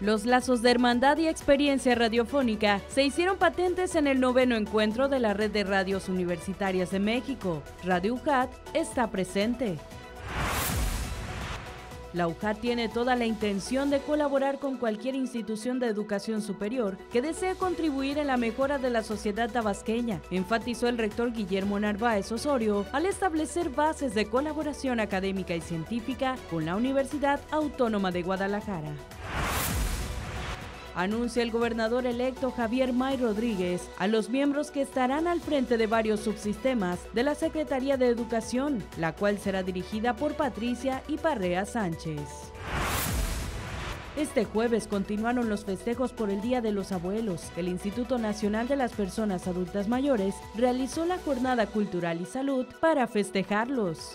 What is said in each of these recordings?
Los lazos de hermandad y experiencia radiofónica se hicieron patentes en el 9º encuentro de la Red de Radios Universitarias de México. Radio UJAT está presente. La UJAT tiene toda la intención de colaborar con cualquier institución de educación superior que desee contribuir en la mejora de la sociedad tabasqueña, enfatizó el rector Guillermo Narváez Osorio al establecer bases de colaboración académica y científica con la Universidad Autónoma de Guadalajara. Anuncia el gobernador electo Javier May Rodríguez a los miembros que estarán al frente de varios subsistemas de la Secretaría de Educación, la cual será dirigida por Patricia Iparrea Sánchez. Este jueves continuaron los festejos por el Día de los Abuelos. El Instituto Nacional de las Personas Adultas Mayores realizó la Jornada Cultural y Salud para festejarlos.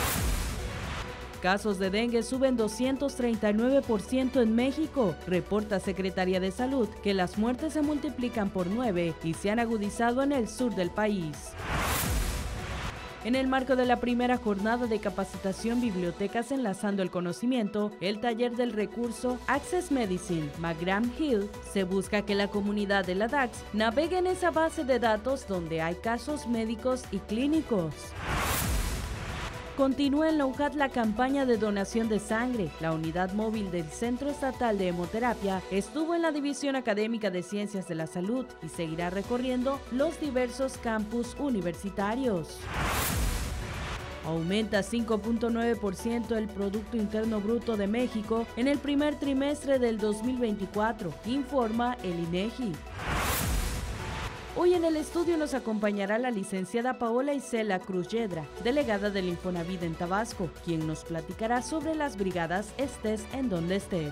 Casos de dengue suben 239% en México. Reporta Secretaría de Salud que las muertes se multiplican por 9 y se han agudizado en el sur del país. En el marco de la primera jornada de capacitación Bibliotecas Enlazando el Conocimiento, el taller del recurso Access Medicine McGraw-Hill, se busca que la comunidad de la DAX navegue en esa base de datos donde hay casos médicos y clínicos. Continúa en la UJAT la campaña de donación de sangre. La unidad móvil del Centro Estatal de Hemoterapia estuvo en la División Académica de Ciencias de la Salud y seguirá recorriendo los diversos campus universitarios. Aumenta 5.9% el Producto Interno Bruto de México en el primer trimestre del 2024, informa el INEGI. Hoy en el estudio nos acompañará la licenciada Paola Isela Cruz Yedra, delegada del Infonavit en Tabasco, quien nos platicará sobre las brigadas Estés en donde estés.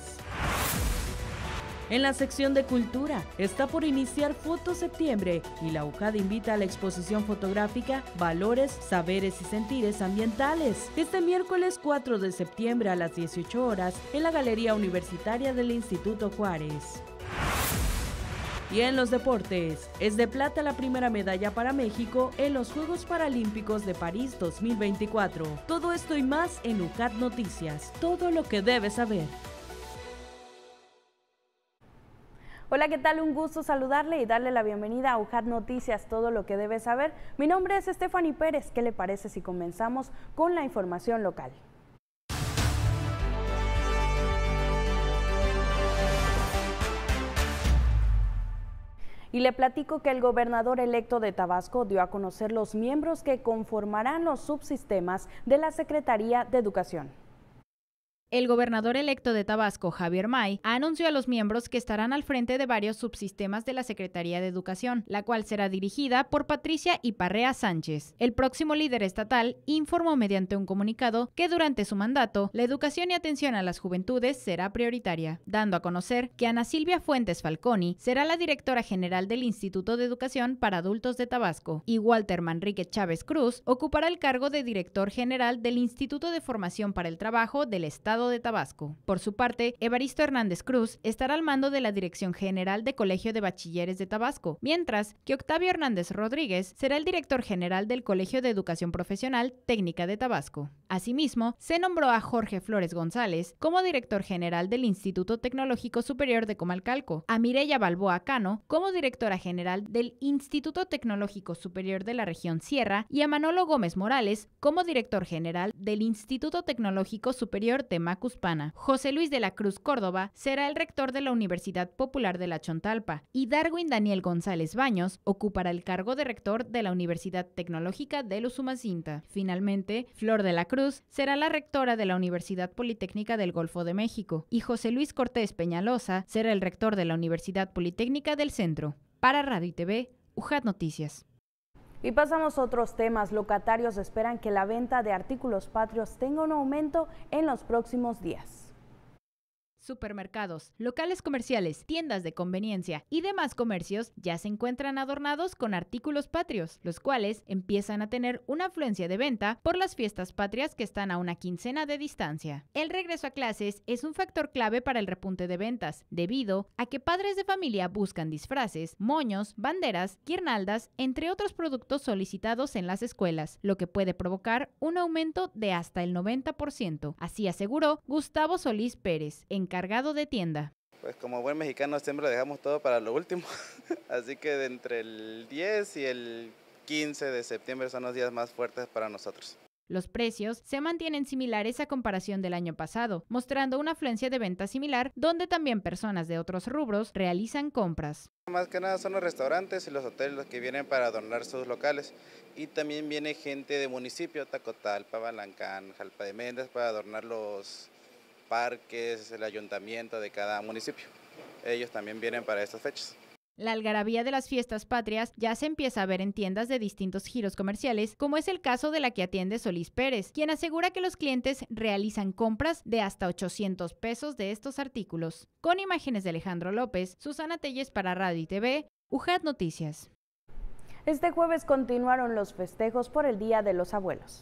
En la sección de Cultura, está por iniciar Foto Septiembre y la UJAT invita a la exposición fotográfica Valores, Saberes y Sentires Ambientales, este miércoles 4 de septiembre a las 18 horas en la Galería Universitaria del Instituto Juárez. Y en los deportes, es de plata la primera medalla para México en los Juegos Paralímpicos de París 2024. Todo esto y más en UJAT Noticias, todo lo que debes saber. Hola, ¿qué tal? Un gusto saludarle y darle la bienvenida a UJAT Noticias, todo lo que debes saber. Mi nombre es Stephanie Pérez. ¿Qué le parece si comenzamos con la información local? Y le platico que el gobernador electo de Tabasco dio a conocer los miembros que conformarán los subsistemas de la Secretaría de Educación. El gobernador electo de Tabasco, Javier May, anunció a los miembros que estarán al frente de varios subsistemas de la Secretaría de Educación, la cual será dirigida por Patricia Iparrea Sánchez. El próximo líder estatal informó mediante un comunicado que durante su mandato, la educación y atención a las juventudes será prioritaria, dando a conocer que Ana Silvia Fuentes Falconi será la directora general del Instituto de Educación para Adultos de Tabasco, y Walter Manrique Chávez Cruz ocupará el cargo de director general del Instituto de Formación para el Trabajo del Estado de Tabasco. Por su parte, Evaristo Hernández Cruz estará al mando de la Dirección General de Colegio de Bachilleres de Tabasco, mientras que Octavio Hernández Rodríguez será el director general del Colegio de Educación Profesional Técnica de Tabasco. Asimismo, se nombró a Jorge Flores González como director general del Instituto Tecnológico Superior de Comalcalco, a Mireya Balboa Cano como directora general del Instituto Tecnológico Superior de la Región Sierra y a Manolo Gómez Morales como director general del Instituto Tecnológico Superior de Macuspana. José Luis de la Cruz Córdoba será el rector de la Universidad Popular de la Chontalpa y Darwin Daniel González Baños ocupará el cargo de rector de la Universidad Tecnológica de Usumacinta. Finalmente, Flor de la Cruz será la rectora de la Universidad Politécnica del Golfo de México y José Luis Cortés Peñalosa será el rector de la Universidad Politécnica del Centro. Para Radio y TV, UJAT Noticias. Y pasamos a otros temas. Locatarios esperan que la venta de artículos patrios tenga un aumento en los próximos días. Supermercados, locales comerciales, tiendas de conveniencia y demás comercios ya se encuentran adornados con artículos patrios, los cuales empiezan a tener una afluencia de venta por las fiestas patrias que están a una quincena de distancia. El regreso a clases es un factor clave para el repunte de ventas, debido a que padres de familia buscan disfraces, moños, banderas, guirnaldas, entre otros productos solicitados en las escuelas, lo que puede provocar un aumento de hasta el 90%. Así aseguró Gustavo Solís Pérez, encargado de tienda. Pues como buen mexicano siempre dejamos todo para lo último, así que de entre el 10 y el 15 de septiembre son los días más fuertes para nosotros. Los precios se mantienen similares a comparación del año pasado, mostrando una afluencia de venta similar, donde también personas de otros rubros realizan compras. Más que nada son los restaurantes y los hoteles los que vienen para adornar sus locales, y también viene gente de municipio, Tacotalpa, Balancán, Jalpa de Méndez, para adornar los parques, el ayuntamiento de cada municipio. Ellos también vienen para estas fechas. La algarabía de las fiestas patrias ya se empieza a ver en tiendas de distintos giros comerciales, como es el caso de la que atiende Solís Pérez, quien asegura que los clientes realizan compras de hasta 800 pesos de estos artículos. Con imágenes de Alejandro López, Susana Telles para Radio y TV, UJAT Noticias. Este jueves continuaron los festejos por el Día de los Abuelos.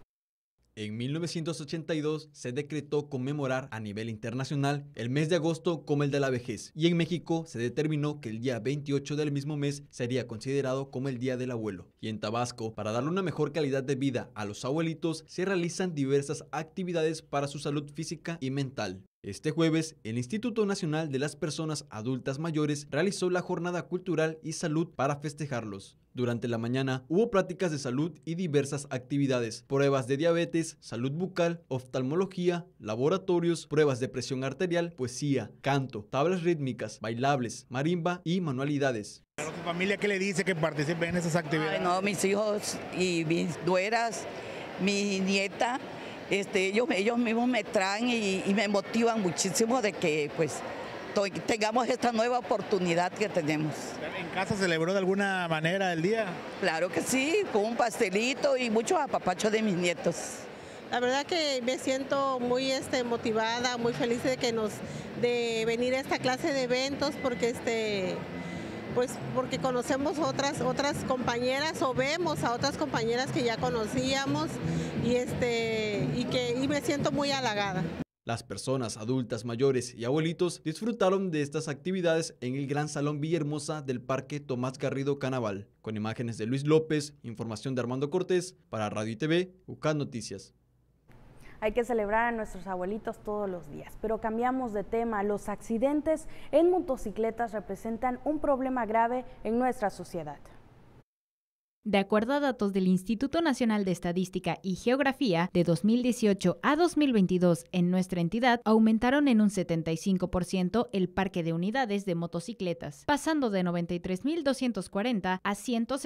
En 1982 se decretó conmemorar a nivel internacional el mes de agosto como el de la vejez, y en México se determinó que el día 28 del mismo mes sería considerado como el Día del Abuelo. Y en Tabasco, para darle una mejor calidad de vida a los abuelitos, se realizan diversas actividades para su salud física y mental. Este jueves, el Instituto Nacional de las Personas Adultas Mayores realizó la Jornada Cultural y Salud para festejarlos. Durante la mañana hubo pláticas de salud y diversas actividades, pruebas de diabetes, salud bucal, oftalmología, laboratorios, pruebas de presión arterial, poesía, canto, tablas rítmicas, bailables, marimba y manualidades. ¿A su familia qué le dice que participe en esas actividades? Ay, no, mis hijos y mis nueras, mi nieta, ellos mismos me traen y me motivan muchísimo de que pues tengamos esta nueva oportunidad que tenemos. ¿En casa celebró de alguna manera el día? Claro que sí, con un pastelito y mucho apapacho de mis nietos. La verdad que me siento muy motivada, muy feliz de venir a esta clase de eventos porque porque conocemos otras compañeras o vemos a otras compañeras que ya conocíamos y me siento muy halagada. Las personas adultas mayores y abuelitos disfrutaron de estas actividades en el Gran Salón Villahermosa del Parque Tomás Garrido Canaval. Con imágenes de Luis López, información de Armando Cortés, para Radio y TV, UJAT Noticias. Hay que celebrar a nuestros abuelitos todos los días, pero cambiamos de tema. Los accidentes en motocicletas representan un problema grave en nuestra sociedad. De acuerdo a datos del Instituto Nacional de Estadística y Geografía, de 2018 a 2022 en nuestra entidad aumentaron en un 75% el parque de unidades de motocicletas, pasando de 93.240 a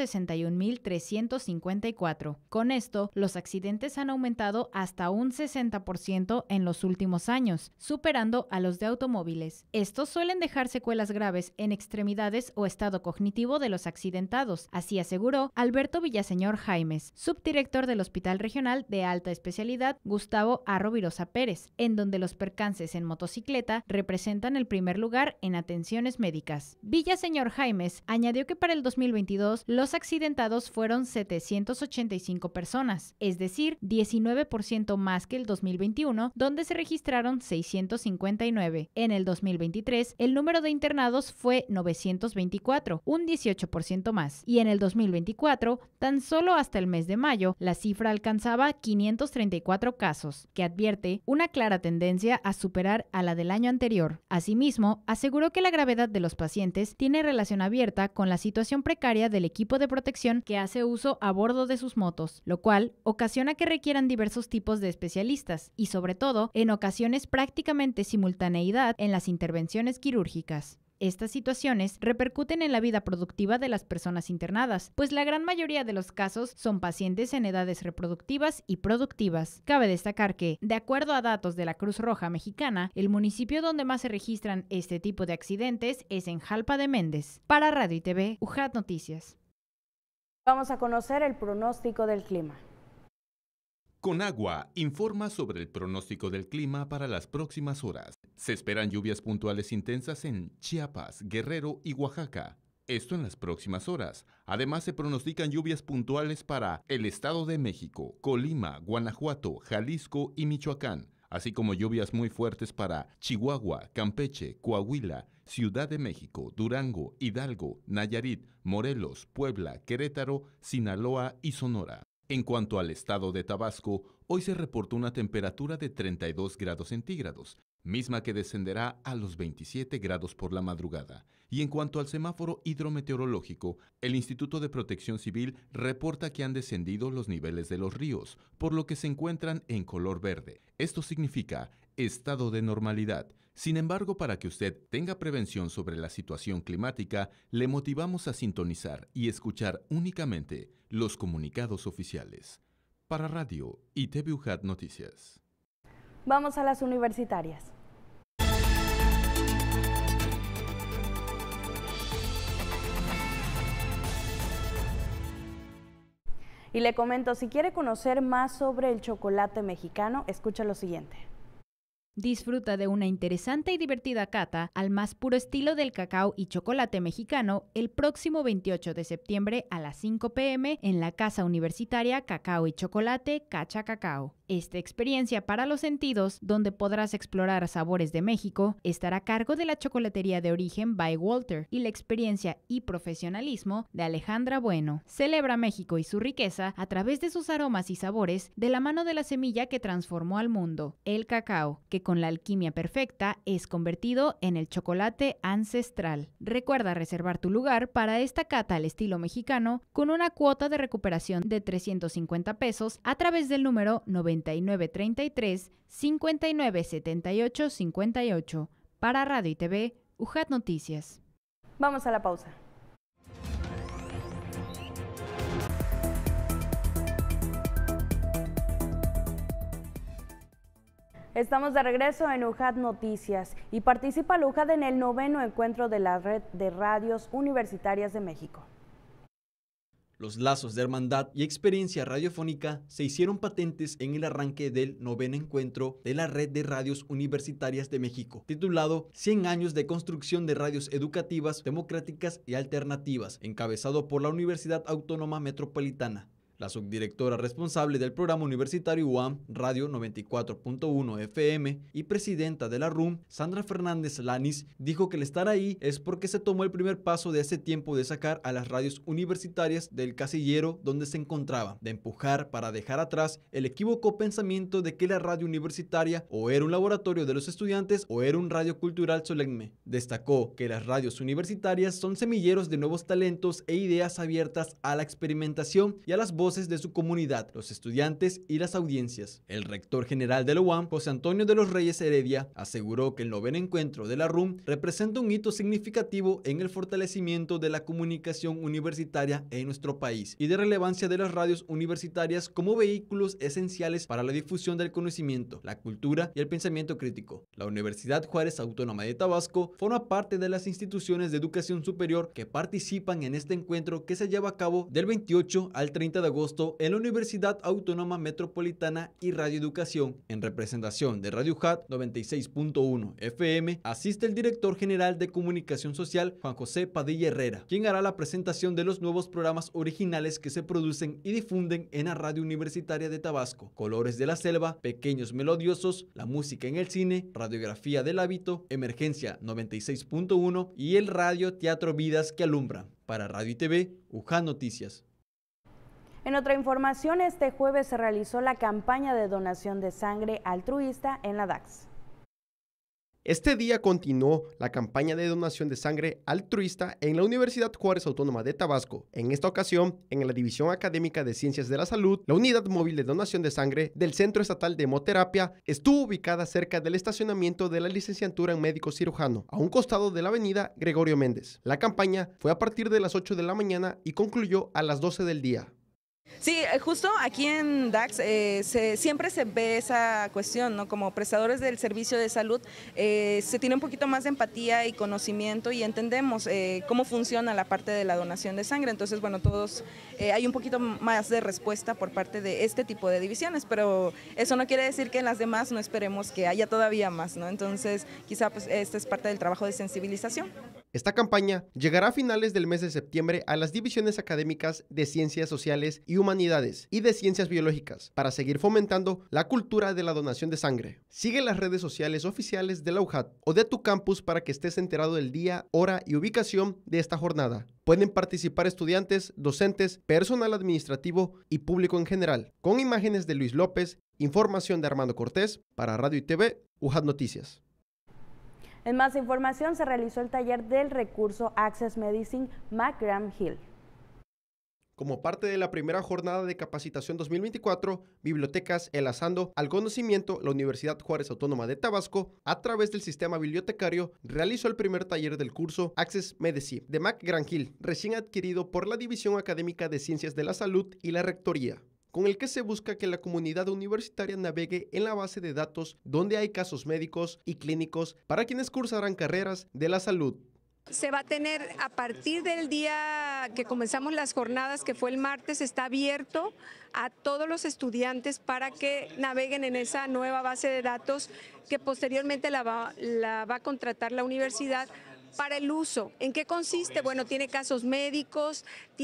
161.354. Con esto, los accidentes han aumentado hasta un 60% en los últimos años, superando a los de automóviles. Estos suelen dejar secuelas graves en extremidades o estado cognitivo de los accidentados, así aseguró Alberto Villaseñor Jaimes, subdirector del Hospital Regional de Alta Especialidad Gustavo A. Rovirosa Pérez, en donde los percances en motocicleta representan el primer lugar en atenciones médicas. Villaseñor Jaimes añadió que para el 2022 los accidentados fueron 785 personas, es decir, 19% más que el 2021, donde se registraron 659. En el 2023, el número de internados fue 924, un 18% más, y en el 2024, tan solo hasta el mes de mayo, la cifra alcanzaba 534 casos, que advierte una clara tendencia a superar a la del año anterior. Asimismo, aseguró que la gravedad de los pacientes tiene relación abierta con la situación precaria del equipo de protección que hace uso a bordo de sus motos, lo cual ocasiona que requieran diversos tipos de especialistas y, sobre todo, en ocasiones prácticamente simultaneidad en las intervenciones quirúrgicas. Estas situaciones repercuten en la vida productiva de las personas internadas, pues la gran mayoría de los casos son pacientes en edades reproductivas y productivas. Cabe destacar que, de acuerdo a datos de la Cruz Roja Mexicana, el municipio donde más se registran este tipo de accidentes es en Jalpa de Méndez. Para Radio y TV, UJAT Noticias. Vamos a conocer el pronóstico del clima. Conagua informa sobre el pronóstico del clima para las próximas horas. Se esperan lluvias puntuales intensas en Chiapas, Guerrero y Oaxaca. Esto en las próximas horas. Además, se pronostican lluvias puntuales para el Estado de México, Colima, Guanajuato, Jalisco y Michoacán, así como lluvias muy fuertes para Chihuahua, Campeche, Coahuila, Ciudad de México, Durango, Hidalgo, Nayarit, Morelos, Puebla, Querétaro, Sinaloa y Sonora. En cuanto al estado de Tabasco, hoy se reportó una temperatura de 32 grados centígrados, misma que descenderá a los 27 grados por la madrugada. Y en cuanto al semáforo hidrometeorológico, el Instituto de Protección Civil reporta que han descendido los niveles de los ríos, por lo que se encuentran en color verde. Esto significa estado de normalidad. Sin embargo, para que usted tenga prevención sobre la situación climática, le motivamos a sintonizar y escuchar únicamente los comunicados oficiales. Para Radio y TV UJAT Noticias. Vamos a las universitarias. Y le comento, si quiere conocer más sobre el chocolate mexicano, escucha lo siguiente. Disfruta de una interesante y divertida cata al más puro estilo del cacao y chocolate mexicano el próximo 28 de septiembre a las 5 p.m. en la Casa Universitaria Cacao y Chocolate Cacha Cacao. Esta experiencia para los sentidos, donde podrás explorar sabores de México, estará a cargo de la chocolatería de origen by Walter y la experiencia y profesionalismo de Alejandra Bueno. Celebra México y su riqueza a través de sus aromas y sabores de la mano de la semilla que transformó al mundo, el cacao, que con la alquimia perfecta es convertido en el chocolate ancestral. Recuerda reservar tu lugar para esta cata al estilo mexicano con una cuota de recuperación de 350 pesos a través del número 9933 5978 58. Para Radio y TV, UJAT Noticias. Vamos a la pausa. Estamos de regreso en UJAT Noticias y participa la UJAT en el 9º encuentro de la Red de Radios Universitarias de México. Los lazos de hermandad y experiencia radiofónica se hicieron patentes en el arranque del 9º encuentro de la Red de Radios Universitarias de México, titulado 100 años de construcción de radios educativas, democráticas y alternativas, encabezado por la Universidad Autónoma Metropolitana. La subdirectora responsable del programa universitario UAM Radio 94.1 FM y presidenta de la RUM, Sandra Fernández Lanis, dijo que el estar ahí es porque se tomó el primer paso de hace tiempo de sacar a las radios universitarias del casillero donde se encontraban, de empujar para dejar atrás el equívoco pensamiento de que la radio universitaria o era un laboratorio de los estudiantes o era un radio cultural solemne. Destacó que las radios universitarias son semilleros de nuevos talentos e ideas abiertas a la experimentación y a las voces de su comunidad, los estudiantes y las audiencias. El rector general de la UAM, José Antonio de los Reyes Heredia, aseguró que el 9º encuentro de la RUM representa un hito significativo en el fortalecimiento de la comunicación universitaria en nuestro país y de relevancia de las radios universitarias como vehículos esenciales para la difusión del conocimiento, la cultura y el pensamiento crítico. La Universidad Juárez Autónoma de Tabasco forma parte de las instituciones de educación superior que participan en este encuentro que se lleva a cabo del 28 al 30 de agosto en la Universidad Autónoma Metropolitana y Radio Educación. En representación de Radio UJAT 96.1 FM, asiste el director general de Comunicación Social, Juan José Padilla Herrera, quien hará la presentación de los nuevos programas originales que se producen y difunden en la Radio Universitaria de Tabasco: Colores de la Selva, Pequeños Melodiosos, La Música en el Cine, Radiografía del Hábito, Emergencia 96.1 y el Radio Teatro Vidas que Alumbran. Para Radio y TV, UJAT Noticias. En otra información, este jueves se realizó la campaña de donación de sangre altruista en la DAX. Este día continuó la campaña de donación de sangre altruista en la Universidad Juárez Autónoma de Tabasco. En esta ocasión, en la División Académica de Ciencias de la Salud, la unidad móvil de donación de sangre del Centro Estatal de Hemoterapia estuvo ubicada cerca del estacionamiento de la licenciatura en médico cirujano, a un costado de la avenida Gregorio Méndez. La campaña fue a partir de las 8 de la mañana y concluyó a las 12 del día. Sí, justo aquí en DAX siempre se ve esa cuestión, ¿no? Como prestadores del servicio de salud se tiene un poquito más de empatía y conocimiento y entendemos cómo funciona la parte de la donación de sangre. Entonces, bueno, todos hay un poquito más de respuesta por parte de este tipo de divisiones, pero eso no quiere decir que en las demás no esperemos que haya todavía más, ¿no? Entonces, quizá pues este es parte del trabajo de sensibilización. Esta campaña llegará a finales del mes de septiembre a las divisiones académicas de Ciencias Sociales y Humanidades y de Ciencias Biológicas para seguir fomentando la cultura de la donación de sangre. Sigue las redes sociales oficiales de la UJAT o de tu campus para que estés enterado del día, hora y ubicación de esta jornada. Pueden participar estudiantes, docentes, personal administrativo y público en general. Con imágenes de Luis López, información de Armando Cortés para Radio y TV, UJAT Noticias. En más información, se realizó el taller del recurso Access Medicine McGraw-Hill. Como parte de la primera jornada de capacitación 2024, Bibliotecas Enlazando al Conocimiento, la Universidad Juárez Autónoma de Tabasco, a través del sistema bibliotecario, realizó el primer taller del curso Access Medicine de McGraw-Hill, recién adquirido por la División Académica de Ciencias de la Salud y la Rectoría, con el que se busca que la comunidad universitaria navegue en la base de datos donde hay casos médicos y clínicos para quienes cursarán carreras de la salud. Se va a tener a partir del día que comenzamos las jornadas, que fue el martes, está abierto a todos los estudiantes para que naveguen en esa nueva base de datos que posteriormente la va a contratar la universidad para el uso. ¿En qué consiste? Bueno, tiene casos médicos,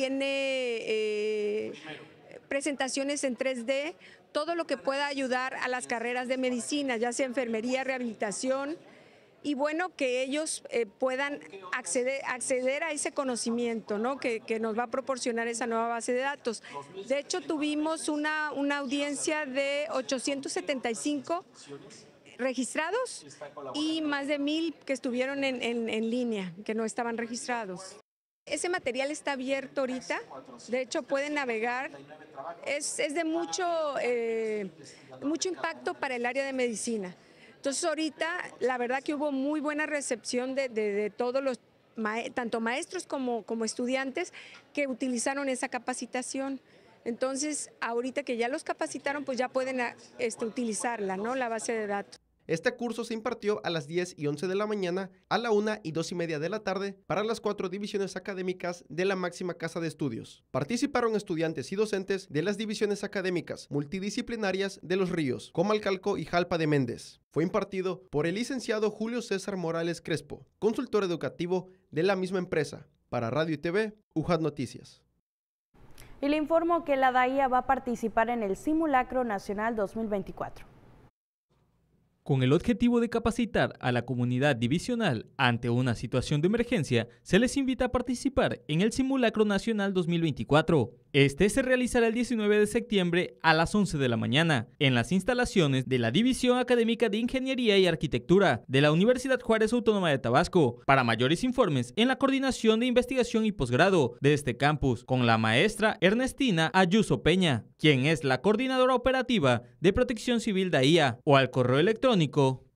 tiene presentaciones en 3D, todo lo que pueda ayudar a las carreras de medicina, ya sea enfermería, rehabilitación, y bueno, que ellos puedan acceder a ese conocimiento, ¿no? que nos va a proporcionar esa nueva base de datos. De hecho, tuvimos una audiencia de 875 registrados y más de 1000 que estuvieron en línea, que no estaban registrados. Ese material está abierto ahorita, de hecho pueden navegar, es de mucho impacto para el área de medicina. Entonces ahorita la verdad que hubo muy buena recepción de todos los, tanto maestros como estudiantes que utilizaron esa capacitación. Entonces ahorita que ya los capacitaron, pues ya pueden utilizarla, ¿no? La base de datos. Este curso se impartió a las 10 y 11 de la mañana, a la 1 y 2 y media de la tarde para las 4 divisiones académicas de la máxima casa de estudios. Participaron estudiantes y docentes de las divisiones académicas multidisciplinarias de Los Ríos, Comalcalco y Jalpa de Méndez. Fue impartido por el licenciado Julio César Morales Crespo, consultor educativo de la misma empresa. Para Radio y TV, UJAT Noticias. Y le informo que la DAIA va a participar en el Simulacro Nacional 2024. Con el objetivo de capacitar a la comunidad divisional ante una situación de emergencia, se les invita a participar en el Simulacro Nacional 2024. Este se realizará el 19 de septiembre a las 11 de la mañana en las instalaciones de la División Académica de Ingeniería y Arquitectura de la Universidad Juárez Autónoma de Tabasco. Para mayores informes, en la Coordinación de Investigación y Posgrado de este campus, con la maestra Ernestina Ayuso Peña, quien es la coordinadora operativa de Protección Civil DAIA, o al correo electrónico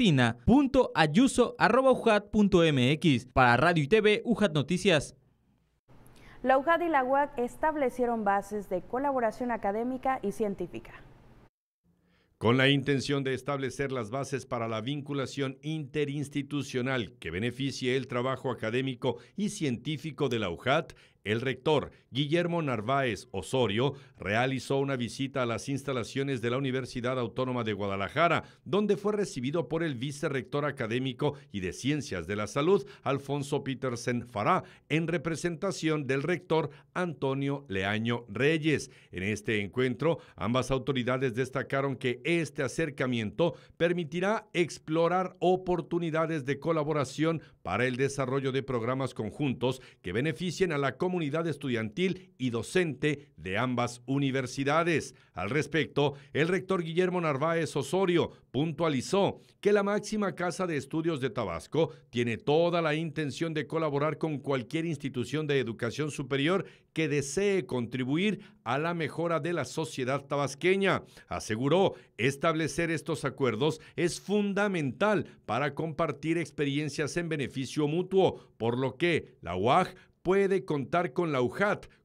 ernestina.ayuso@ujat.mx. Para Radio y TV, UJAT Noticias. La UJAT y la UAC establecieron bases de colaboración académica y científica. Con la intención de establecer las bases para la vinculación interinstitucional que beneficie el trabajo académico y científico de la UJAT, el rector Guillermo Narváez Osorio realizó una visita a las instalaciones de la Universidad Autónoma de Guadalajara, donde fue recibido por el vicerrector académico y de Ciencias de la Salud, Alfonso Petersen Fará, en representación del rector Antonio Leaño Reyes. En este encuentro, ambas autoridades destacaron que este acercamiento permitirá explorar oportunidades de colaboración para el desarrollo de programas conjuntos que beneficien a la comunidad estudiantil y docente de ambas universidades. Al respecto, el rector Guillermo Narváez Osorio puntualizó que la máxima casa de estudios de Tabasco tiene toda la intención de colaborar con cualquier institución de educación superior que desee contribuir a la mejora de la sociedad tabasqueña. Aseguró, establecer estos acuerdos es fundamental para compartir experiencias en beneficio mutuo, por lo que la UAG puede contar con la UJAT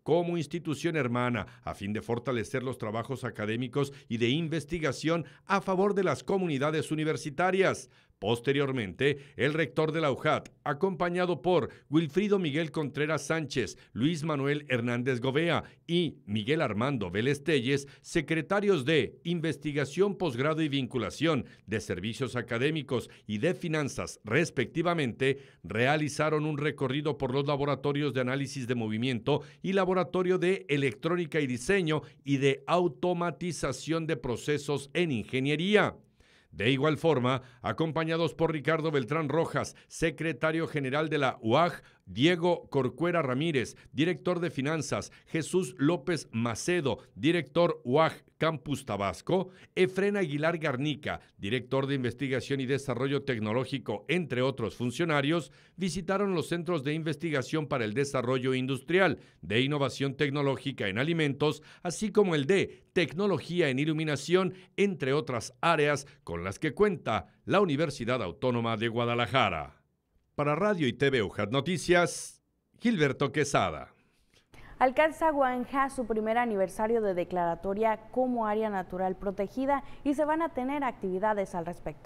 como institución hermana, a fin de fortalecer los trabajos académicos y de investigación a favor de las comunidades universitarias. Posteriormente, el rector de la UJAT, acompañado por Wilfrido Miguel Contreras Sánchez, Luis Manuel Hernández Govea y Miguel Armando Vélez Telles, secretarios de Investigación, Posgrado y Vinculación, de Servicios Académicos y de Finanzas, respectivamente, realizaron un recorrido por los laboratorios de análisis de movimiento y laboratorio de electrónica y diseño y de automatización de procesos en ingeniería. De igual forma, acompañados por Ricardo Beltrán Rojas, secretario general de la UAG, Diego Corcuera Ramírez, director de Finanzas, Jesús López Macedo, director UAG Campus Tabasco, Efrén Aguilar Garnica, director de Investigación y Desarrollo Tecnológico, entre otros funcionarios, visitaron los centros de investigación para el desarrollo industrial, de innovación tecnológica en alimentos, así como el de tecnología en iluminación, entre otras áreas con las que cuenta la Universidad Autónoma de Guadalajara. Para Radio y TV UJAT Noticias, Gilberto Quesada. Alcanza Guanjá su primer aniversario de declaratoria como área natural protegida y se van a tener actividades al respecto.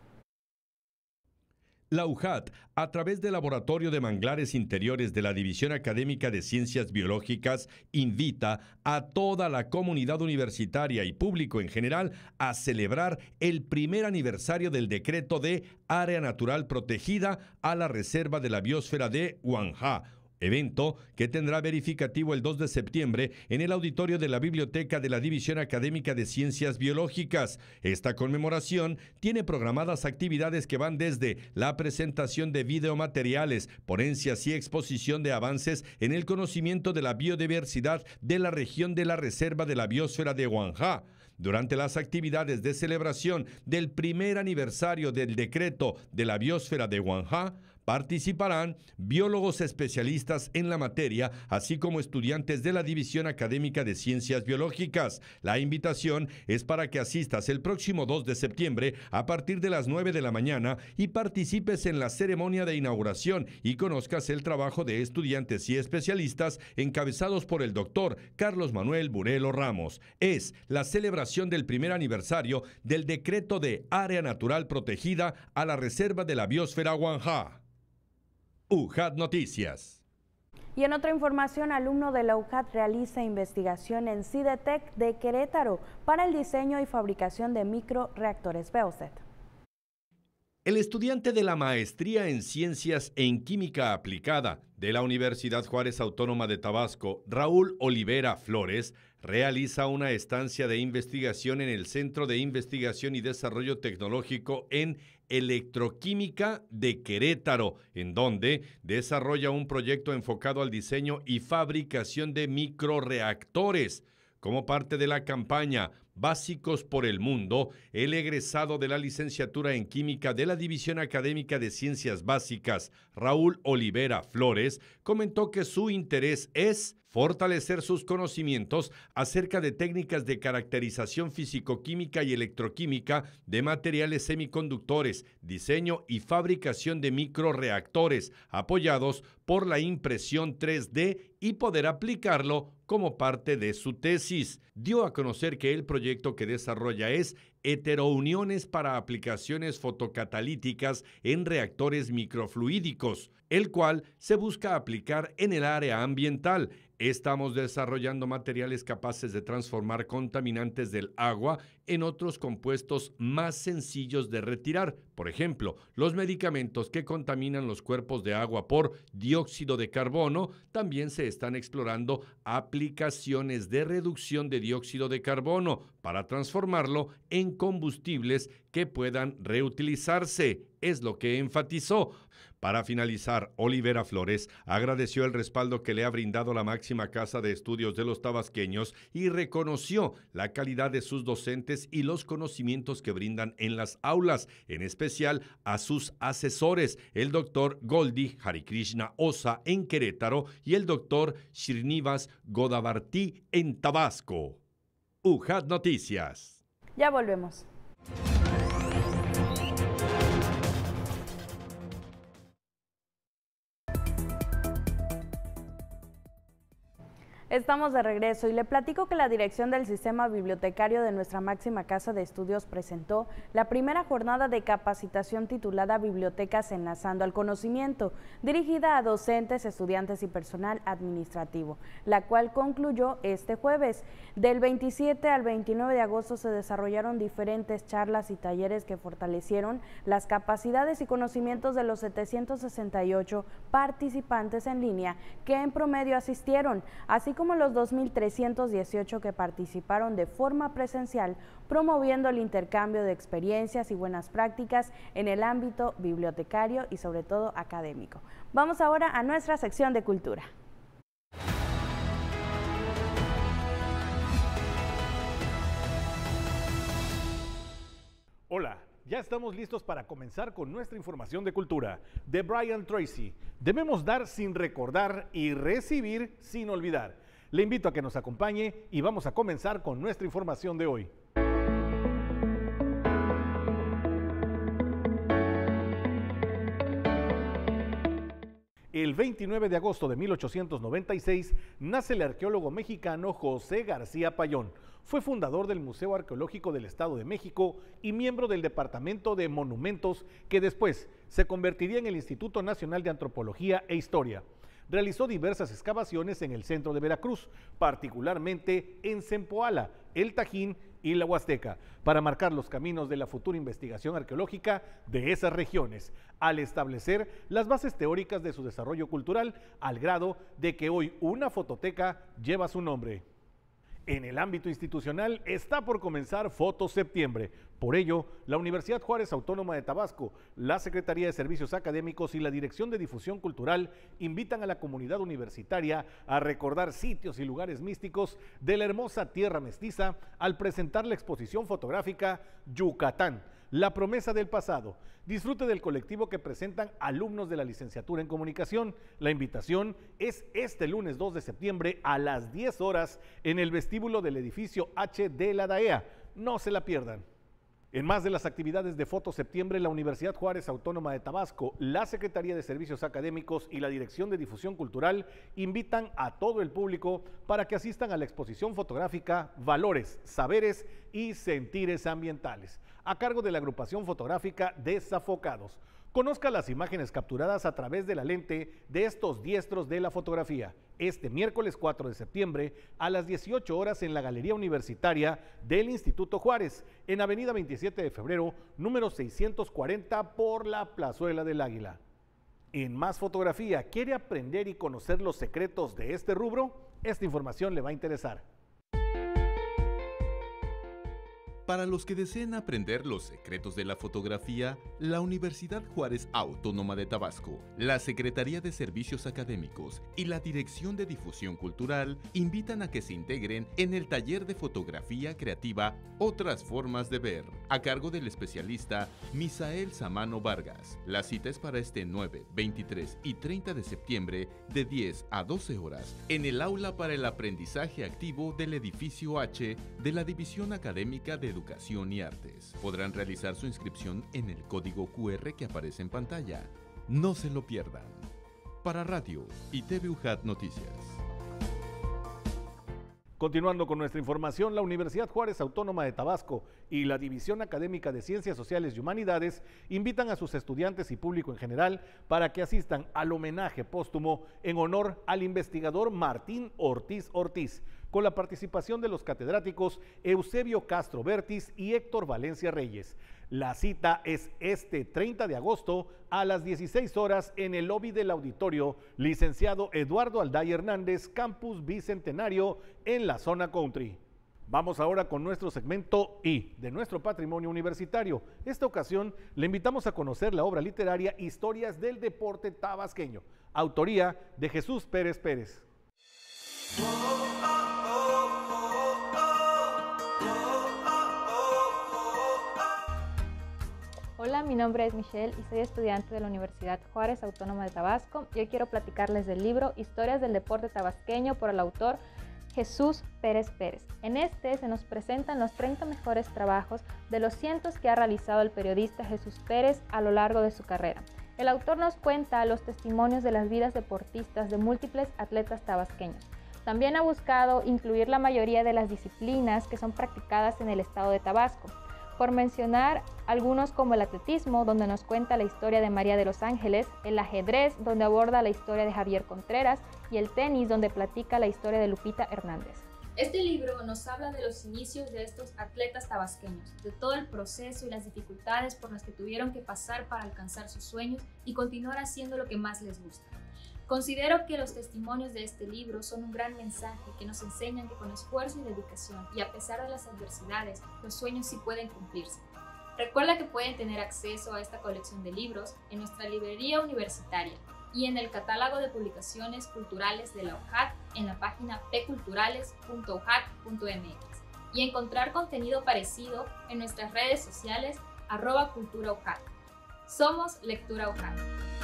La UJAT, a través del Laboratorio de Manglares Interiores de la División Académica de Ciencias Biológicas, invita a toda la comunidad universitaria y público en general a celebrar el primer aniversario del decreto de Área Natural Protegida a la Reserva de la Biosfera de Guanjá, evento que tendrá verificativo el 2 de septiembre en el auditorio de la Biblioteca de la División Académica de Ciencias Biológicas. Esta conmemoración tiene programadas actividades que van desde la presentación de videomateriales, ponencias y exposición de avances en el conocimiento de la biodiversidad de la región de la Reserva de la Biosfera de Guanjá. Durante las actividades de celebración del primer aniversario del decreto de la Biosfera de Guanjá, participarán biólogos especialistas en la materia, así como estudiantes de la División Académica de Ciencias Biológicas. La invitación es para que asistas el próximo 2 de septiembre a partir de las 9 de la mañana y participes en la ceremonia de inauguración y conozcas el trabajo de estudiantes y especialistas encabezados por el doctor Carlos Manuel Burelo Ramos. Es la celebración del primer aniversario del decreto de Área Natural Protegida a la Reserva de la Biosfera Guanjá. UJAT Noticias. Y en otra información, alumno de la UJAT realiza investigación en CIDETEC de Querétaro para el diseño y fabricación de microreactores. Vea usted. El estudiante de la Maestría en Ciencias en Química Aplicada de la Universidad Juárez Autónoma de Tabasco, Raúl Olivera Flores, realiza una estancia de investigación en el Centro de Investigación y Desarrollo Tecnológico en Electroquímica de Querétaro, en donde desarrolla un proyecto enfocado al diseño y fabricación de microreactores. Como parte de la campaña Básicos por el Mundo, el egresado de la licenciatura en Química de la División Académica de Ciencias Básicas, Raúl Olivera Flores, comentó que su interés es fortalecer sus conocimientos acerca de técnicas de caracterización físico-química y electroquímica de materiales semiconductores, diseño y fabricación de microreactores, apoyados por la impresión 3D y poder aplicarlo como parte de su tesis. Dio a conocer que el proyecto que desarrolla es heterouniones para aplicaciones fotocatalíticas en reactores microfluídicos, el cual se busca aplicar en el área ambiental. Estamos desarrollando materiales capaces de transformar contaminantes del agua en otros compuestos más sencillos de retirar. Por ejemplo, los medicamentos que contaminan los cuerpos de agua por dióxido de carbono. También se están explorando aplicaciones de reducción de dióxido de carbono para transformarlo en combustibles que puedan reutilizarse, es lo que enfatizó. Para finalizar, Olivera Flores agradeció el respaldo que le ha brindado la máxima casa de estudios de los tabasqueños y reconoció la calidad de sus docentes y los conocimientos que brindan en las aulas, en especial a sus asesores, el doctor Goldi Harikrishna Osa en Querétaro y el doctor Srinivas Godavarti en Tabasco. UJAT Noticias. Ya volvemos. Estamos de regreso y le platico que la dirección del sistema bibliotecario de nuestra máxima casa de estudios presentó la primera jornada de capacitación titulada Bibliotecas Enlazando al Conocimiento, dirigida a docentes, estudiantes y personal administrativo, la cual concluyó este jueves. Del 27 al 29 de agosto se desarrollaron diferentes charlas y talleres que fortalecieron las capacidades y conocimientos de los 768 participantes en línea que en promedio asistieron, así como los 2.318 que participaron de forma presencial, promoviendo el intercambio de experiencias y buenas prácticas en el ámbito bibliotecario y sobre todo académico. Vamos ahora a nuestra sección de cultura. Hola, ya estamos listos para comenzar con nuestra información de cultura. De Brian Tracy, debemos dar sin recordar y recibir sin olvidar. Le invito a que nos acompañe y vamos a comenzar con nuestra información de hoy. El 29 de agosto de 1896 nace el arqueólogo mexicano José García Payón. Fue fundador del Museo Arqueológico del Estado de México y miembro del Departamento de Monumentos, que después se convertiría en el Instituto Nacional de Antropología e Historia. Realizó diversas excavaciones en el centro de Veracruz, particularmente en Zempoala, El Tajín y la Huasteca, para marcar los caminos de la futura investigación arqueológica de esas regiones, al establecer las bases teóricas de su desarrollo cultural, al grado de que hoy una fototeca lleva su nombre. En el ámbito institucional está por comenzar Foto Septiembre. Por ello, la Universidad Juárez Autónoma de Tabasco, la Secretaría de Servicios Académicos y la Dirección de Difusión Cultural invitan a la comunidad universitaria a recordar sitios y lugares místicos de la hermosa tierra mestiza al presentar la exposición fotográfica Yucatán, la promesa del pasado. Disfrute del colectivo que presentan alumnos de la licenciatura en comunicación. La invitación es este lunes 2 de septiembre a las 10 horas en el vestíbulo del edificio H de la DAEA. No se la pierdan. En más de las actividades de Foto Septiembre, la Universidad Juárez Autónoma de Tabasco, la Secretaría de Servicios Académicos y la Dirección de Difusión Cultural invitan a todo el público para que asistan a la exposición fotográfica Valores, Saberes y Sentires Ambientales, a cargo de la agrupación fotográfica Desafocados. Conozca las imágenes capturadas a través de la lente de estos diestros de la fotografía, este miércoles 4 de septiembre a las 18 horas en la Galería Universitaria del Instituto Juárez, en Avenida 27 de Febrero, número 640 por la Plazuela del Águila. En Más Fotografía, ¿quiere aprender y conocer los secretos de este rubro? Esta información le va a interesar. Para los que deseen aprender los secretos de la fotografía, la Universidad Juárez Autónoma de Tabasco, la Secretaría de Servicios Académicos y la Dirección de Difusión Cultural invitan a que se integren en el taller de fotografía creativa Otras Formas de Ver, a cargo del especialista Misael Samano Vargas. La cita es para este 9, 23 y 30 de septiembre de 10 a 12 horas en el aula para el aprendizaje activo del edificio H de la División Académica de Educación y Artes. Podrán realizar su inscripción en el código QR que aparece en pantalla. No se lo pierdan. Para Radio y TV UJAT Noticias. Continuando con nuestra información, la Universidad Juárez Autónoma de Tabasco y la División Académica de Ciencias Sociales y Humanidades invitan a sus estudiantes y público en general para que asistan al homenaje póstumo en honor al investigador Martín Ortiz Ortiz, con la participación de los catedráticos Eusebio Castro Bertis y Héctor Valencia Reyes. La cita es este 30 de agosto a las 16 horas en el lobby del auditorio Licenciado Eduardo Alday Hernández, Campus Bicentenario, en la zona country. Vamos ahora con nuestro segmento I, de nuestro patrimonio universitario. Esta ocasión le invitamos a conocer la obra literaria Historias del Deporte Tabasqueño, autoría de Jesús Pérez Pérez. Hola, mi nombre es Michelle y soy estudiante de la Universidad Juárez Autónoma de Tabasco. Y hoy quiero platicarles del libro Historias del Deporte Tabasqueño por el autor Jesús Pérez Pérez. En este se nos presentan los 30 mejores trabajos de los cientos que ha realizado el periodista Jesús Pérez a lo largo de su carrera. El autor nos cuenta los testimonios de las vidas deportistas de múltiples atletas tabasqueños, También ha buscado incluir la mayoría de las disciplinas que son practicadas en el estado de Tabasco, por mencionar algunos como el atletismo, donde nos cuenta la historia de María de los Ángeles, el ajedrez, donde aborda la historia de Javier Contreras, y el tenis, donde platica la historia de Lupita Hernández. Este libro nos habla de los inicios de estos atletas tabasqueños, de todo el proceso y las dificultades por las que tuvieron que pasar para alcanzar sus sueños y continuar haciendo lo que más les gusta. Considero que los testimonios de este libro son un gran mensaje que nos enseñan que con esfuerzo y dedicación y a pesar de las adversidades, los sueños sí pueden cumplirse. Recuerda que pueden tener acceso a esta colección de libros en nuestra librería universitaria y en el catálogo de publicaciones culturales de la UJAT en la página pculturales.ujat.mx y encontrar contenido parecido en nuestras redes sociales @culturaujat. Somos Lectura UJAT.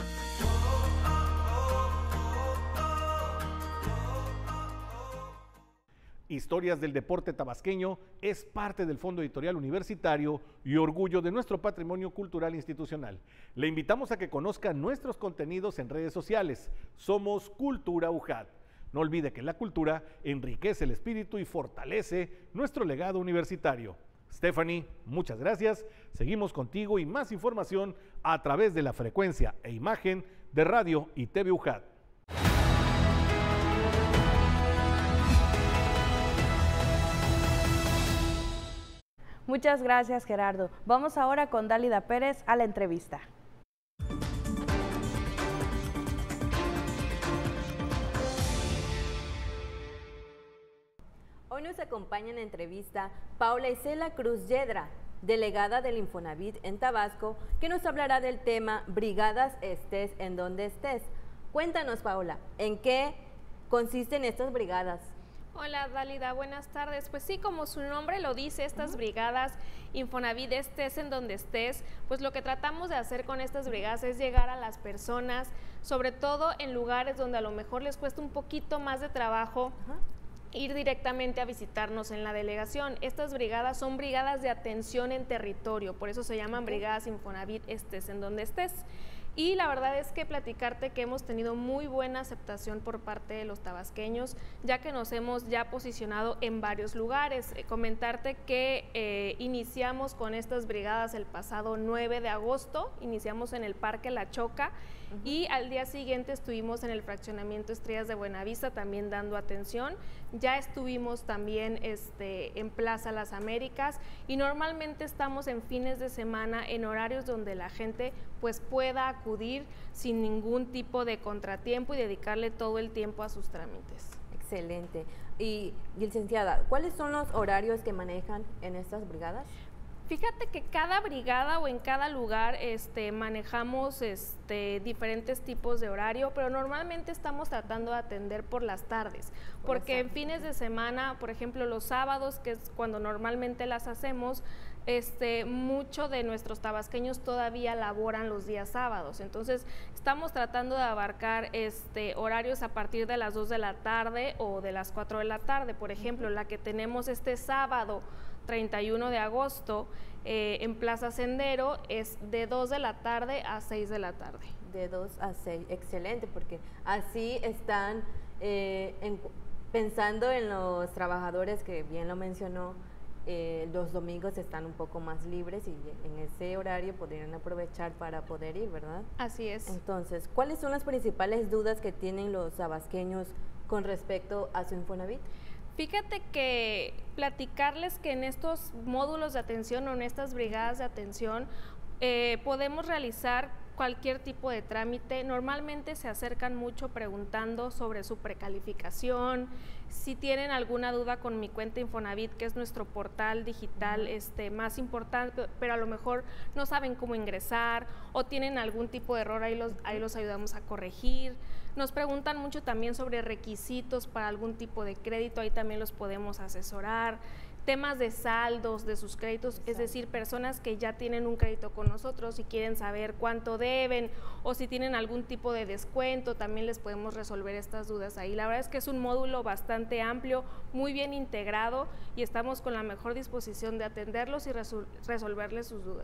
Historias del deporte tabasqueño es parte del Fondo Editorial Universitario y orgullo de nuestro patrimonio cultural institucional. Le invitamos a que conozca nuestros contenidos en redes sociales. Somos Cultura UJAT. No olvide que la cultura enriquece el espíritu y fortalece nuestro legado universitario. Stephanie, muchas gracias. Seguimos contigo y más información a través de la frecuencia e imagen de Radio y TV UJAT. Muchas gracias, Gerardo. Vamos ahora con Dálida Pérez a la entrevista. Hoy nos acompaña en la entrevista Paula Isela Cruz Yedra, delegada del Infonavit en Tabasco, que nos hablará del tema Brigadas estés en donde estés. Cuéntanos, Paula, ¿en qué consisten estas brigadas? Hola Dálida, buenas tardes. Pues sí, como su nombre lo dice, estas brigadas Infonavit estés en donde estés, pues lo que tratamos de hacer con estas brigadas es llegar a las personas, sobre todo en lugares donde a lo mejor les cuesta un poquito más de trabajo ir directamente a visitarnos en la delegación. Estas brigadas son brigadas de atención en territorio, por eso se llaman brigadas Infonavit estés en donde estés. Y la verdad es que platicarte que hemos tenido muy buena aceptación por parte de los tabasqueños, ya que nos hemos ya posicionado en varios lugares. Comentarte que iniciamos con estas brigadas el pasado 9 de agosto, iniciamos en el Parque La Choca, y al día siguiente estuvimos en el fraccionamiento Estrellas de Buenavista también dando atención. Ya estuvimos también en Plaza Las Américas y normalmente estamos en fines de semana en horarios donde la gente pues pueda acudir sin ningún tipo de contratiempo y dedicarle todo el tiempo a sus trámites. Excelente. Y licenciada, ¿cuáles son los horarios que manejan en estas brigadas? Fíjate que cada brigada o en cada lugar manejamos diferentes tipos de horario, pero normalmente estamos tratando de atender por las tardes, porque en fines de semana, por ejemplo, los sábados, que es cuando normalmente las hacemos, muchos de nuestros tabasqueños todavía laboran los días sábados, entonces estamos tratando de abarcar horarios a partir de las 2 de la tarde o de las 4 de la tarde. Por ejemplo, la que tenemos este sábado 31 de agosto en Plaza Sendero es de 2 de la tarde a 6 de la tarde. De 2 a 6, excelente, porque así están pensando en los trabajadores, que bien lo mencionó, los domingos están un poco más libres y en ese horario podrían aprovechar para poder ir, ¿verdad? Así es. Entonces, ¿cuáles son las principales dudas que tienen los tabasqueños con respecto a su Infonavit? Fíjate que platicarles que en estos módulos de atención o en estas brigadas de atención podemos realizar cualquier tipo de trámite. Normalmente se acercan mucho preguntando sobre su precalificación, si tienen alguna duda con Mi Cuenta Infonavit, que es nuestro portal digital más importante, pero a lo mejor no saben cómo ingresar o tienen algún tipo de error, ahí los ayudamos a corregir. Nos preguntan mucho también sobre requisitos para algún tipo de crédito, ahí también los podemos asesorar. Temas de saldos de sus créditos, es decir, personas que ya tienen un crédito con nosotros y quieren saber cuánto deben o si tienen algún tipo de descuento, también les podemos resolver estas dudas ahí. La verdad es que es un módulo bastante amplio, muy bien integrado y estamos con la mejor disposición de atenderlos y resolverles sus dudas.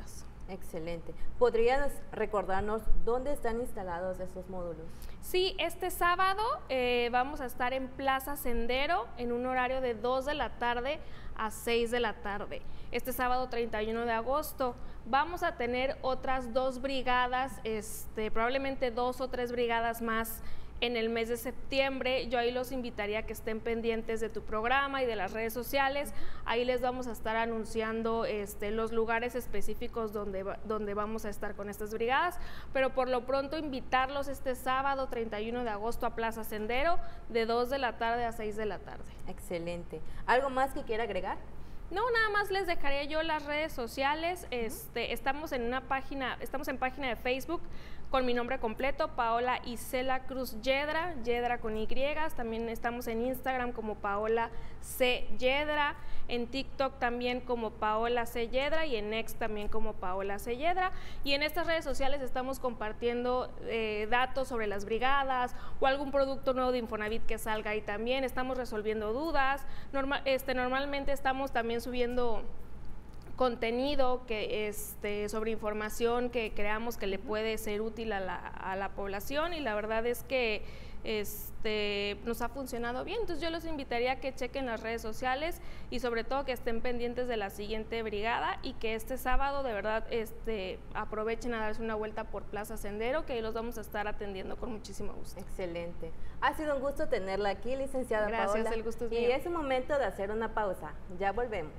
Excelente. ¿Podrías recordarnos dónde están instalados esos módulos? Sí, este sábado vamos a estar en Plaza Sendero en un horario de 2 de la tarde a 6 de la tarde. Este sábado 31 de agosto vamos a tener otras 2 brigadas, probablemente 2 o 3 brigadas más en el mes de septiembre. Yo ahí los invitaría a que estén pendientes de tu programa y de las redes sociales. Ahí les vamos a estar anunciando los lugares específicos donde vamos a estar con estas brigadas, pero por lo pronto invitarlos este sábado 31 de agosto a Plaza Sendero de 2 de la tarde a 6 de la tarde. Excelente. ¿Algo más que quiera agregar? No, nada más les dejaré yo las redes sociales. Estamos en página de Facebook con mi nombre completo, Paola Isela Cruz Yedra, Yedra con Y. También estamos en Instagram como Paola C. Yedra, en TikTok también como Paola C. Yedra y en X también como Paola C. Yedra. Y en estas redes sociales estamos compartiendo datos sobre las brigadas o algún producto nuevo de Infonavit que salga ahí también. Estamos resolviendo dudas. Normalmente estamos también subiendo contenido sobre información que creamos que le puede ser útil a la población, y la verdad es que nos ha funcionado bien. Entonces yo los invitaría a que chequen las redes sociales y sobre todo que estén pendientes de la siguiente brigada, y que este sábado de verdad aprovechen a darse una vuelta por Plaza Sendero, que ahí los vamos a estar atendiendo con muchísimo gusto. Excelente. Ha sido un gusto tenerla aquí, licenciada Paola. Gracias, el gusto es mío. Y es el momento de hacer una pausa. Ya volvemos.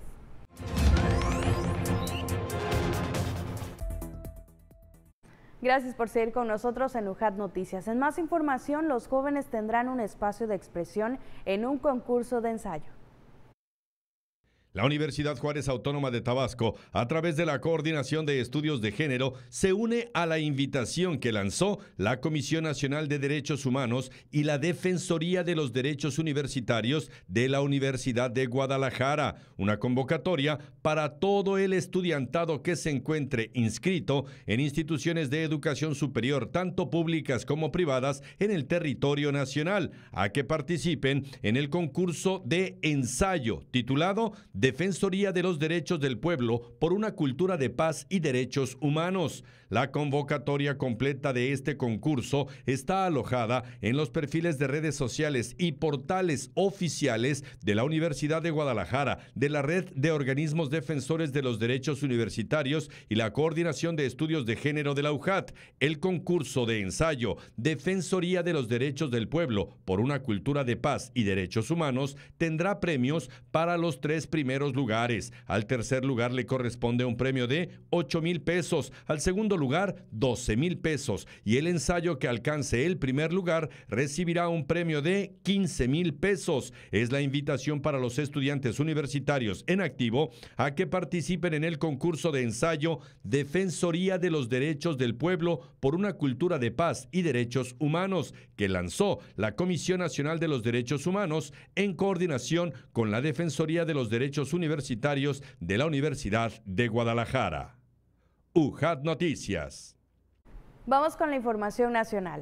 Gracias por seguir con nosotros en UJAT Noticias. En más información, los jóvenes tendrán un espacio de expresión en un concurso de ensayo. La Universidad Juárez Autónoma de Tabasco, a través de la Coordinación de Estudios de Género, se une a la invitación que lanzó la Comisión Nacional de Derechos Humanos y la Defensoría de los Derechos Universitarios de la Universidad de Guadalajara, una convocatoria para todo el estudiantado que se encuentre inscrito en instituciones de educación superior, tanto públicas como privadas, en el territorio nacional, a que participen en el concurso de ensayo titulado Defensoría de los Derechos del Pueblo por una cultura de paz y derechos humanos. La convocatoria completa de este concurso está alojada en los perfiles de redes sociales y portales oficiales de la Universidad de Guadalajara, de la Red de Organismos Defensores de los Derechos Universitarios y la Coordinación de Estudios de Género de la UJAT. El concurso de ensayo Defensoría de los Derechos del Pueblo por una cultura de paz y derechos humanos tendrá premios para los 3 primeros lugares. Al tercer lugar le corresponde un premio de 8,000 pesos, al segundo lugar 12,000 pesos, y el ensayo que alcance el primer lugar recibirá un premio de 15,000 pesos. Es la invitación para los estudiantes universitarios en activo a que participen en el concurso de ensayo Defensoría de los Derechos del Pueblo por una cultura de paz y derechos humanos, que lanzó la Comisión Nacional de los Derechos Humanos en coordinación con la Defensoría de los Derechos Universitarios de la Universidad de Guadalajara. UJAT Noticias. Vamos con la información nacional.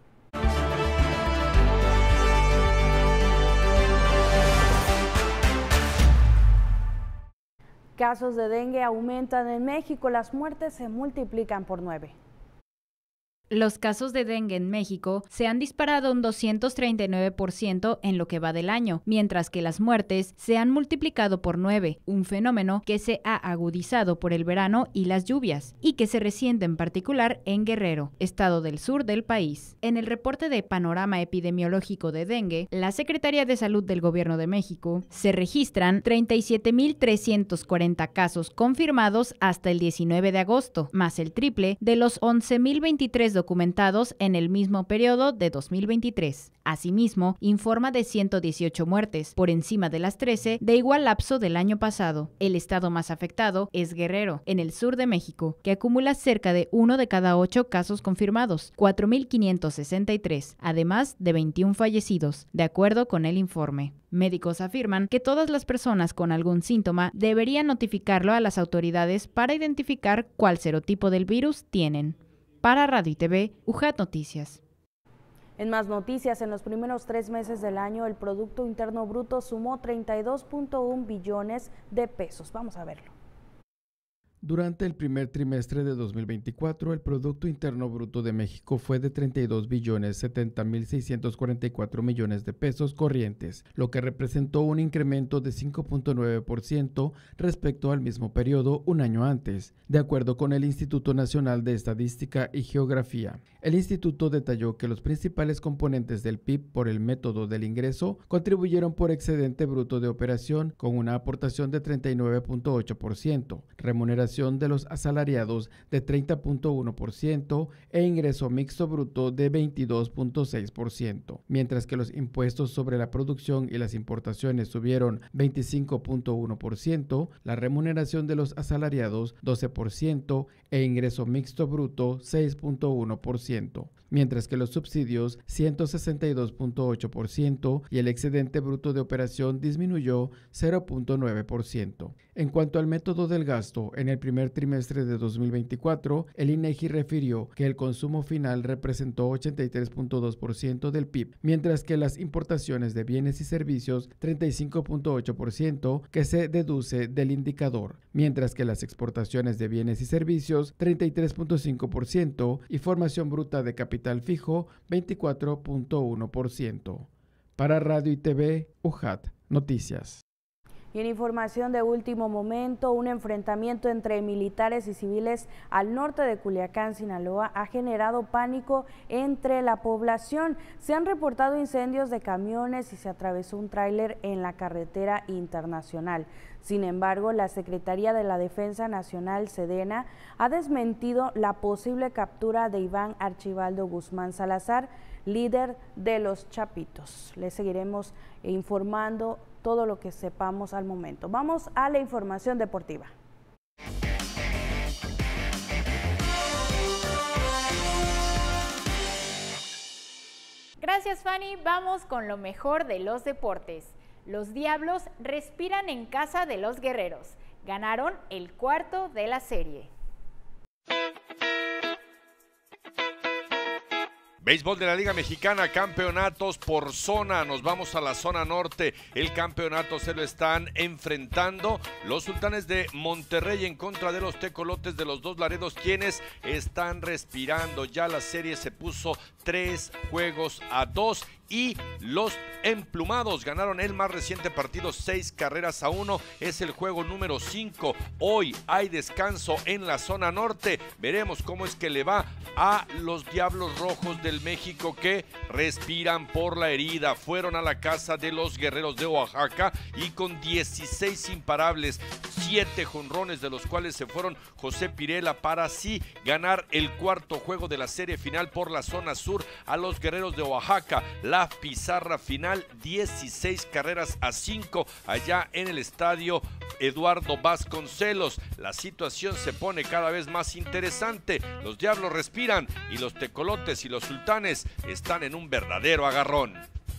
Casos de dengue aumentan en México, las muertes se multiplican por 9. Los casos de dengue en México se han disparado un 239% en lo que va del año, mientras que las muertes se han multiplicado por 9, un fenómeno que se ha agudizado por el verano y las lluvias, y que se resiente en particular en Guerrero, estado del sur del país. En el reporte de Panorama Epidemiológico de Dengue, la Secretaría de Salud del Gobierno de México, se registran 37,340 casos confirmados hasta el 19 de agosto, más el triple de los 11,023 documentados en el mismo periodo de 2023. Asimismo, informa de 118 muertes, por encima de las 13 de igual lapso del año pasado. El estado más afectado es Guerrero, en el sur de México, que acumula cerca de 1 de cada 8 casos confirmados, 4,563, además de 21 fallecidos, de acuerdo con el informe. Médicos afirman que todas las personas con algún síntoma deberían notificarlo a las autoridades para identificar cuál serotipo del virus tienen. Para Radio y TV, UJAT Noticias. En más noticias, en los primeros 3 meses del año, el Producto Interno Bruto sumó 32,1 billones de pesos. Vamos a verlo. Durante el primer trimestre de 2024, el Producto Interno Bruto de México fue de 32.070.644 millones de pesos corrientes, lo que representó un incremento de 5.9% respecto al mismo periodo un año antes, de acuerdo con el Instituto Nacional de Estadística y Geografía. El instituto detalló que los principales componentes del PIB por el método del ingreso contribuyeron por excedente bruto de operación con una aportación de 39.8%, remuneración de los asalariados de 30.1% e ingreso mixto bruto de 22.6%, mientras que los impuestos sobre la producción y las importaciones subieron 25.1%, la remuneración de los asalariados 12% e ingreso mixto bruto 6.1%, mientras que los subsidios 162.8% y el excedente bruto de operación disminuyó 0.9%. En cuanto al método del gasto, en el primer trimestre de 2024, el INEGI refirió que el consumo final representó 83.2% del PIB, mientras que las importaciones de bienes y servicios 35.8% que se deduce del indicador, mientras que las exportaciones de bienes y servicios 33.5% y formación bruta de capital fijo 24.1%. Para Radio y TV, UJAT Noticias. Y en información de último momento, un enfrentamiento entre militares y civiles al norte de Culiacán, Sinaloa, ha generado pánico entre la población. Se han reportado incendios de camiones y se atravesó un tráiler en la carretera internacional. Sin embargo, la Secretaría de la Defensa Nacional, Sedena, ha desmentido la posible captura de Iván Archibaldo Guzmán Salazar, líder de los Chapitos. Les seguiremos informando todo lo que sepamos al momento. Vamos a la información deportiva. Gracias, Fanny. Vamos con lo mejor de los deportes. Los Diablos respiran en casa de los Guerreros. Ganaron el cuarto de la serie. Béisbol de la Liga Mexicana, campeonatos por zona. Nos vamos a la zona norte. El campeonato se lo están enfrentando los Sultanes de Monterrey en contra de los Tecolotes de los Dos Laredos, quienes están respirando. Ya la serie se puso 3-2 y los emplumados ganaron el más reciente partido 6-1. Es el juego número 5. Hoy hay descanso en la zona norte. Veremos cómo es que le va a los Diablos Rojos del México, que respiran por la herida. Fueron a la casa de los Guerreros de Oaxaca y con 16 imparables, 7 jonrones, de los cuales se fueron José Pirela, para así ganar el cuarto juego de la serie final por la zona sur a los Guerreros de Oaxaca. La pizarra final, 16-5 allá en el estadio Eduardo Vasconcelos. La situación se pone cada vez más interesante. Los Diablos respiran y los Tecolotes y los Sultanes están en un verdadero agarrón.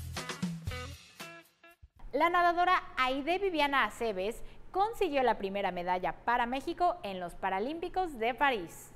La nadadora Aide Viviana Aceves consiguió la primera medalla para México en los Paralímpicos de París.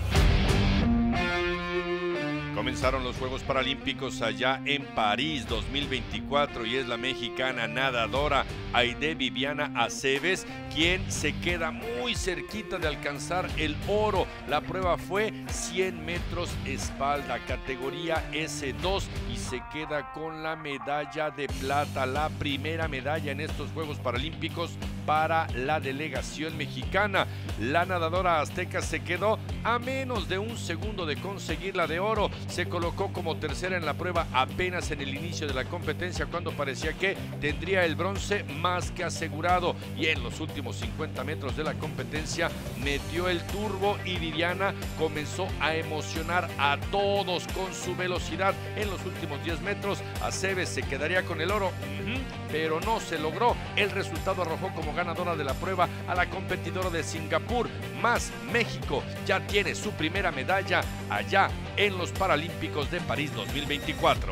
Comenzaron los Juegos Paralímpicos allá en París 2024 y es la mexicana nadadora Aide Viviana Aceves quien se queda muy cerquita de alcanzar el oro. La prueba fue 100 metros espalda, categoría S2, y se queda con la medalla de plata, la primera medalla en estos Juegos Paralímpicos para la delegación mexicana. La nadadora azteca se quedó a menos de un segundo de conseguir la de oro. Se colocó como tercera en la prueba apenas en el inicio de la competencia, cuando parecía que tendría el bronce más que asegurado, y en los últimos 50 metros de la competencia metió el turbo y Viviana comenzó a emocionar a todos con su velocidad. En los últimos 10 metros Aceves se quedaría con el oro, pero no se logró. El resultado arrojó como ganadora de la prueba a la competidora de Singapur, más México ya tiene su primera medalla allá en los Paralímpicos de París 2024.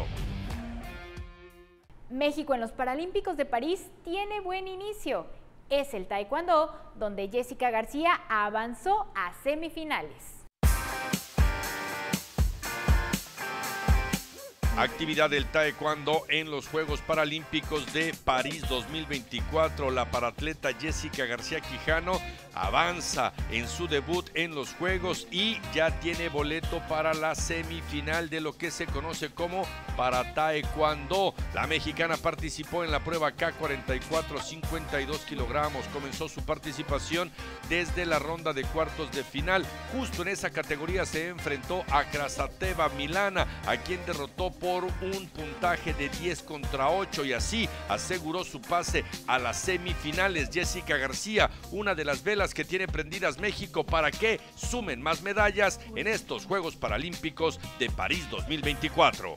México en los Paralímpicos de París tiene buen inicio. Es el taekwondo, donde Jessica García avanzó a semifinales. Actividad del taekwondo en los Juegos Paralímpicos de París 2024. La paratleta Jessica García Quijano avanza en su debut en los Juegos y ya tiene boleto para la semifinal de lo que se conoce como para taekwondo. La mexicana participó en la prueba K44, 52 kilogramos. Comenzó su participación desde la ronda de cuartos de final. Justo en esa categoría se enfrentó a Krasateva Milana, a quien derrotó por un puntaje de 10-8 y así aseguró su pase a las semifinales. Jessica García, una de las velas que tiene prendidas México para que sumen más medallas en estos Juegos Paralímpicos de París 2024.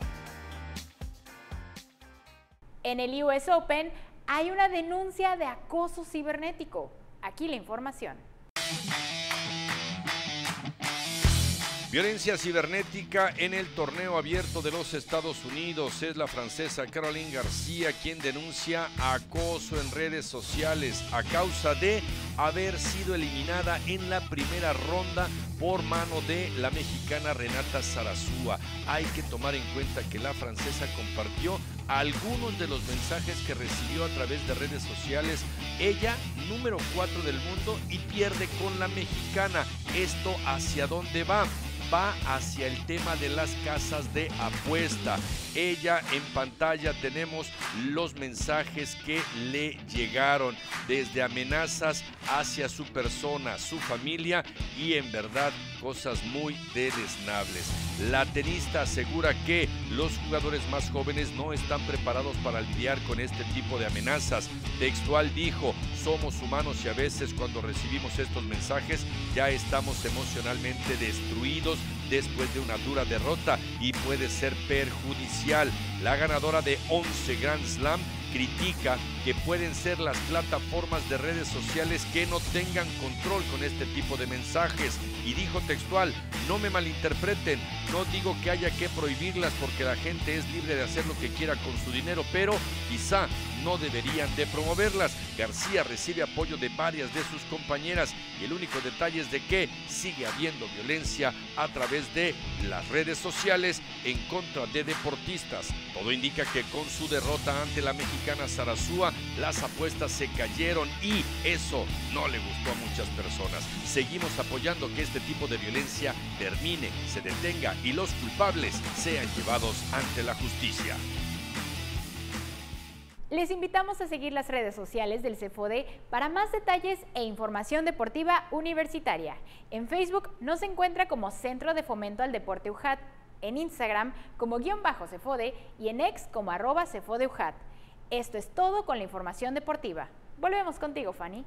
En el US Open hay una denuncia de acoso cibernético. Aquí la información. Violencia cibernética en el torneo abierto de los Estados Unidos. Es la francesa Caroline García quien denuncia acoso en redes sociales a causa de haber sido eliminada en la primera ronda por mano de la mexicana Renata Zarazúa. Hay que tomar en cuenta que la francesa compartió algunos de los mensajes que recibió a través de redes sociales. Ella, número 4 del mundo, y pierde con la mexicana. ¿Esto hacia dónde va? Va hacia el tema de las casas de apuesta. Ella en pantalla tenemos los mensajes que le llegaron, desde amenazas hacia su persona, su familia y en verdad cosas muy deleznables. La tenista asegura que los jugadores más jóvenes no están preparados para lidiar con este tipo de amenazas. Textual dijo: somos humanos y a veces cuando recibimos estos mensajes ya estamos emocionalmente destruidos después de una dura derrota y puede ser perjudicial. La ganadora de 11 Grand Slam critica que pueden ser las plataformas de redes sociales que no tengan control con este tipo de mensajes y dijo textual: no me malinterpreten, no digo que haya que prohibirlas porque la gente es libre de hacer lo que quiera con su dinero, pero quizá no deberían de promoverlas. García recibe apoyo de varias de sus compañeras y el único detalle es de que sigue habiendo violencia a través de las redes sociales en contra de deportistas. Todo indica que con su derrota ante la mexicana Zarazúa, las apuestas se cayeron y eso no le gustó a muchas personas. Seguimos apoyando que este tipo de violencia termine, se detenga y los culpables sean llevados ante la justicia. Les invitamos a seguir las redes sociales del CEFODE para más detalles e información deportiva universitaria. En Facebook nos encuentra como Centro de Fomento al Deporte UJAT, en Instagram como _CEFODE y en X como @CEFODEUJAT. Esto es todo con la información deportiva. Volvemos contigo, Fanny.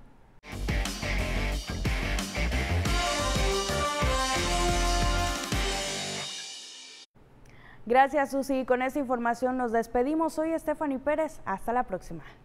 Gracias, Susi. Con esta información nos despedimos. Soy Stephanie Pérez. Hasta la próxima.